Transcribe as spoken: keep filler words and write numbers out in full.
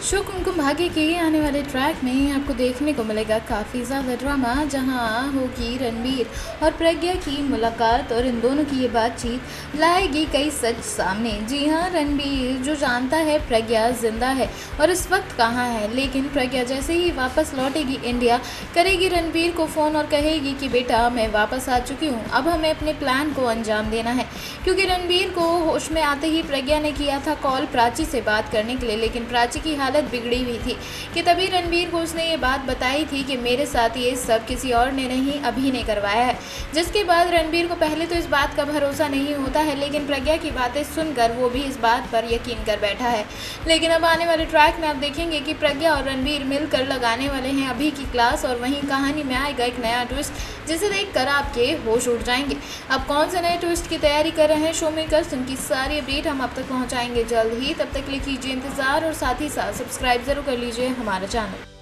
Show Kumkum Bhagya के आने वाले ट्रैक में आपको देखने को मिलेगा काफ़ी ज़्यादा ड्रामा, जहां होगी रणबीर और प्रज्ञा की मुलाकात और इन दोनों की ये बातचीत लाएगी कई सच सामने। जी हां, रणबीर जो जानता है प्रज्ञा जिंदा है और इस वक्त कहां है, लेकिन प्रज्ञा जैसे ही वापस लौटेगी इंडिया, करेगी रणबीर को फ़ोन और कहेगी कि बेटा मैं वापस आ चुकी हूँ, अब हमें अपने प्लान को अंजाम देना है। क्योंकि रणबीर को होश में आते ही प्रज्ञा ने किया था कॉल प्राची से बात करने के लिए, लेकिन प्राची की हालत बिगड़ी हुई थी कि तभी रणबीर को उसने ये बात बताई थी कि मेरे साथ ये सब किसी और ने नहीं, अभी ने करवाया है। जिसके बाद रणबीर को पहले तो इस बात का भरोसा नहीं होता है, लेकिन प्रज्ञा की बातें सुनकर वो भी इस बात पर यकीन कर बैठा है। लेकिन अब आने वाले ट्रैक में आप देखेंगे कि प्रज्ञा और रणबीर मिलकर लगाने वाले हैं अभी की क्लास, और वहीं कहानी में आएगा एक नया ट्विस्ट जिसे देखकर आपके होश उड़ जाएंगे। अब कौन से नए ट्विस्ट की तैयारी कर रहे हैं शो मेकर्स, उनकी सारी अपडेट हम आप तक पहुंचाएंगे जल्द ही। तब तक के लिए कीजिए इंतजार और साथ ही साथ सब्सक्राइब जरूर कर लीजिए हमारा चैनल।